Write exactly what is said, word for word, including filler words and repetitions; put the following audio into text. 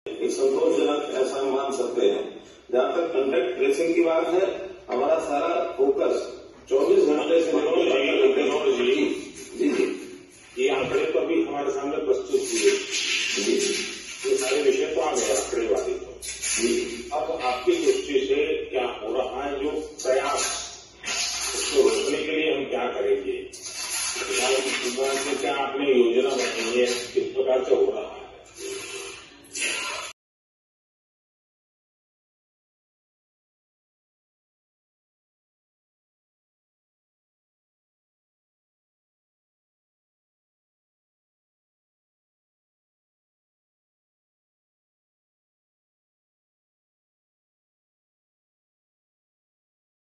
एक संतोषजनक ऐसा मान सकते हैं। जहाँ तक कंटेक्ट ट्रेसिंग की बात है, हमारा सारा फोकस चौबीस घंटे से टेक्नोलॉजी जी जी ये आंकड़े तो अभी हमारे सामने प्रस्तुत किए जी ये सारे विषय तो आ गए आंकड़े वाले तो जी। अब आपकी दृष्टि से क्या हो रहा है, जो प्रयास उसको रोकने के लिए हम क्या करेंगे, क्या आपने योजना बनाई है, किस प्रकार से हो रहा है?